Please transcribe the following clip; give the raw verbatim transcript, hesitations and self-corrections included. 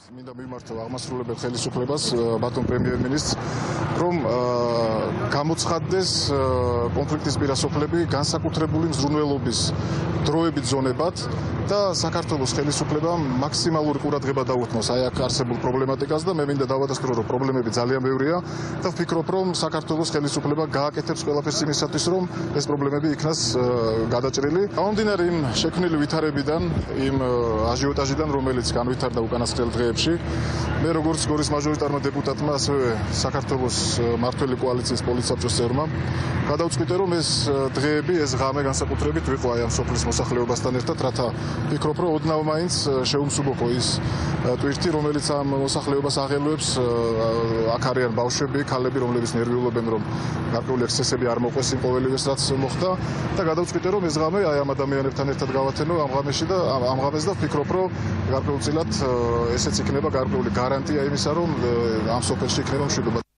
მინდა მიმართო აღმასრულებელ ხელისუფლებას ბატონ პრემიერ-მინისტრს, რომ გამოცხადდეს კონფლიქტის პირასოფლები განსაკუთრებული მზრუნველობის დროებით ზონებად და საქართველოს ხელისუფლებამ მაქსიმალური ყურადღება დაუთმოს აი აქ არსებულ პრობლემატიკას და მე მინდა დავადასტურო, რომ პრობლემები ძალიან ბევრია და ვფიქრობ, რომ საქართველოს ხელისუფლება გააკეთებს ყველაფერს იმისათვის, რომ ეს პრობლემები იქნას გადაჭრილი. გამომდინარე იმ შექმნილი ვითარებიდან, იმ აჟიოტაჟიდან, რომელიც განვითარდა უკანასკნელ დღეებში, მე როგორც გორის მაჟორიტარმა დეპუტატმა, ასევე საქართველოს მმართველი კოალიციის პოლიტსაბჭოს წევრმა გადავწყვიტე, რომ ეს დღეები, ეს ღამე განსაკუთრებით ვიყო აი ამ სოფლის მოსახლეობასთან ერთად, რათა ვფიქრობ, რომ ოდნავ მაინც შეუმსუბუქო ის ტვირთი, რომელიც ამ მოსახლეობას აღელვებს. აქ არიან ბავშვები, ქალები, რომლებიც ნერვიულობენ, რომ გარკვეული ექსცესები არ მოყვეს იმ ყოველივეს, რაც მოხდა და გადავწყვიტე, რომ ეს ღამე აი ამ ადამიანებთან ერთად გავათენო ამ ღამეში და ამ ღამეს და ვფიქრობ, რომ გარკვეულწილად ესეც იქნება გარკვეული გარანტია იმისა, რომ ამ სოფელში იქნება მშვიდობა.